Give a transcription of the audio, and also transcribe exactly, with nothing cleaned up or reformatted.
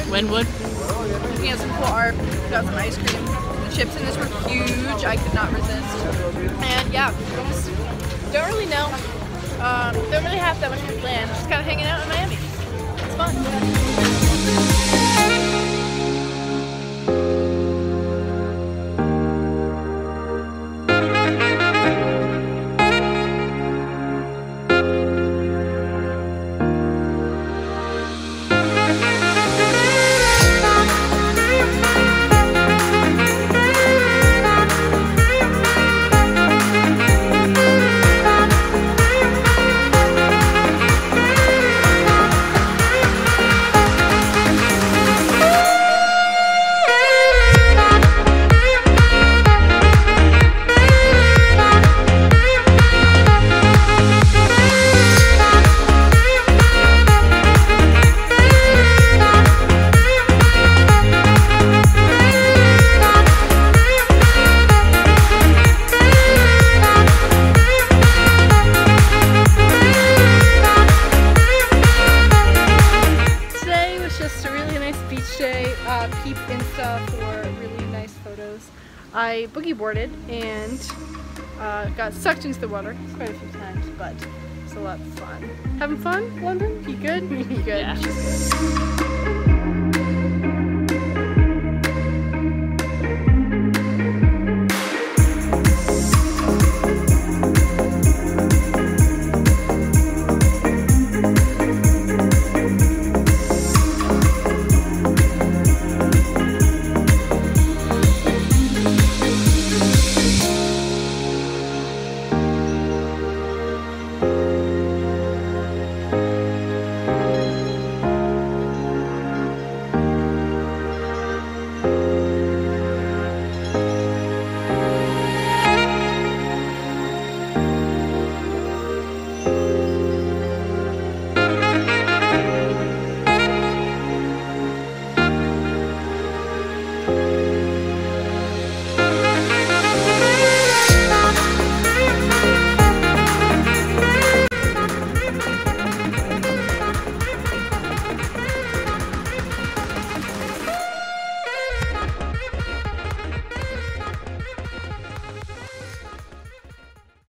Winwood. Looking at some cool art. Got some ice cream. The chips in this were huge. I could not resist. And yeah, just don't really know. Um, don't really have that much planned. Just kind of hanging out in Miami. It's fun. Uh, peep Insta for really nice photos. I boogie boarded and uh, got sucked into the water quite a few times, but it's a lot of fun. Having fun, London? You good? You good? Yeah.